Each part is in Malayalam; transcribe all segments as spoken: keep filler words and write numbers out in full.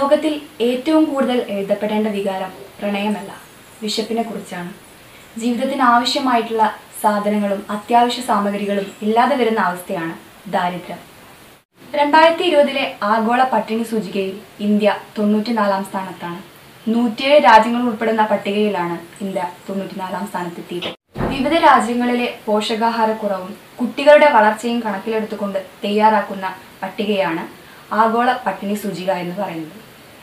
ലോകത്തിൽ ഏറ്റവും കൂടുതൽ എഴുതപ്പെടേണ്ട വികാരം പ്രണയമല്ല, വിശപ്പിനെ കുറിച്ചാണ്. ജീവിതത്തിന് ആവശ്യമായിട്ടുള്ള സാധനങ്ങളും അത്യാവശ്യ സാമഗ്രികളും ഇല്ലാതെ വരുന്ന അവസ്ഥയാണ് ദാരിദ്ര്യം. രണ്ടായിരത്തി ഇരുപതിലെ ആഗോള പട്ടിണി സൂചികയിൽ ഇന്ത്യ തൊണ്ണൂറ്റിനാലാം സ്ഥാനത്താണ്. നൂറ്റിയേഴ് രാജ്യങ്ങൾ ഉൾപ്പെടുന്ന പട്ടികയിലാണ് ഇന്ത്യ തൊണ്ണൂറ്റിനാലാം സ്ഥാനത്തെത്തിയത്. വിവിധ രാജ്യങ്ങളിലെ പോഷകാഹാരക്കുറവും കുട്ടികളുടെ വളർച്ചയും കണക്കിലെടുത്തുകൊണ്ട് തയ്യാറാക്കുന്ന പട്ടികയാണ് ആഗോള പട്ടിണി സൂചിക എന്ന് പറയുന്നത്.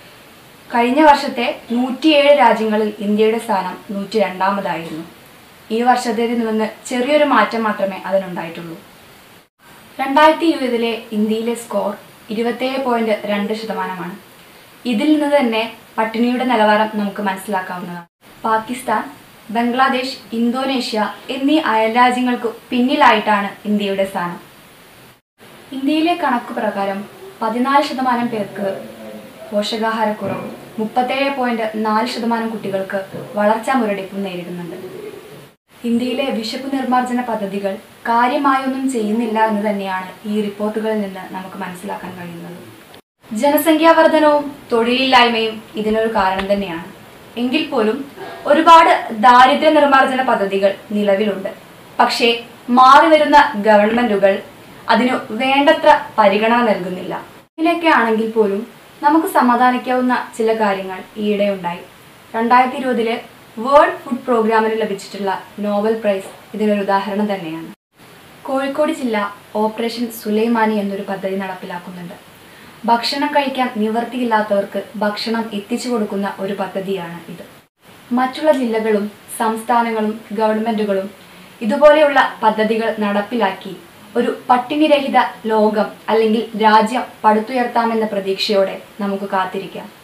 കഴിഞ്ഞ വർഷത്തെ നൂറ്റിയേഴ് രാജ്യങ്ങളിൽ ഇന്ത്യയുടെ സ്ഥാനം നൂറ്റി രണ്ടാമതായിരുന്നു. ഈ വർഷത്തേതിൽ നിന്ന് ചെറിയൊരു മാറ്റം മാത്രമേ അതിനുണ്ടായിട്ടുള്ളൂ. രണ്ടായിരത്തി ഇരുപതിലെ ഇന്ത്യയിലെ സ്കോർ ഇരുപത്തേഴ് പോയിന്റ് രണ്ട് ശതമാനമാണ്. ഇതിൽ നിന്ന് തന്നെ പട്ടിണിയുടെ നിലവാരം നമുക്ക് മനസ്സിലാക്കാവുന്നതാണ്. പാകിസ്ഥാൻ, ബംഗ്ലാദേശ്, ഇന്തോനേഷ്യ എന്നീ അയൽരാജ്യങ്ങൾക്ക് പിന്നിലായിട്ടാണ് ഇന്ത്യയുടെ സ്ഥാനം. ഇന്ത്യയിലെ കണക്കു പ്രകാരം പതിനാല് ശതമാനം പേർക്ക് പോഷകാഹാരക്കുറവും മുപ്പത്തേഴ് പോയിന്റ് നാല് ശതമാനം കുട്ടികൾക്ക് വളർച്ചാ മുരടിപ്പും നേരിടുന്നുണ്ട്. ഇന്ത്യയിലെ വിശപ്പ് നിർമ്മാർജ്ജന പദ്ധതികൾ കാര്യമായൊന്നും ചെയ്യുന്നില്ല എന്ന് തന്നെയാണ് ഈ റിപ്പോർട്ടുകളിൽ നിന്ന് നമുക്ക് മനസ്സിലാക്കാൻ കഴിയുന്നത്. ജനസംഖ്യാ വർധനവും തൊഴിലില്ലായ്മയും ഇതിനൊരു കാരണം തന്നെയാണ്. എങ്കിൽ പോലും ഒരുപാട് ദാരിദ്ര്യ നിർമ്മാർജ്ജന പദ്ധതികൾ നിലവിലുണ്ട്. പക്ഷേ മാറി വരുന്ന ഗവൺമെന്റുകൾ അതിനു വേണ്ടത്ര പരിഗണന നൽകുന്നില്ല. ഇതിലൊക്കെ ആണെങ്കിൽ പോലും നമുക്ക് സമാധാനിക്കാവുന്ന ചില കാര്യങ്ങൾ ഈയിടെ ഉണ്ടായി. രണ്ടായിരത്തി ഇരുപതിലെ വേൾഡ് ഫുഡ് പ്രോഗ്രാമിന് ലഭിച്ചിട്ടുള്ള നോബൽ പ്രൈസ് ഇതിനൊരു ഉദാഹരണം തന്നെയാണ്. കോഴിക്കോട് ജില്ല ഓപ്പറേഷൻ സുലൈമാനി എന്നൊരു പദ്ധതി നടപ്പിലാക്കുന്നുണ്ട്. ഭക്ഷണം കഴിക്കാൻ നിവൃത്തിയില്ലാത്തവർക്ക് ഭക്ഷണം എത്തിച്ചു കൊടുക്കുന്ന ഒരു പദ്ധതിയാണ് ഇത്. മറ്റുള്ള ജില്ലകളും സംസ്ഥാനങ്ങളും ഗവൺമെന്റുകളും ഇതുപോലെയുള്ള പദ്ധതികൾ നടപ്പിലാക്കി ഒരു പട്ടിണിരഹിത ലോകം അല്ലെങ്കിൽ രാജ്യം പടുത്തുയർത്താമെന്ന പ്രതീക്ഷയോടെ നമുക്ക് കാത്തിരിക്കാം.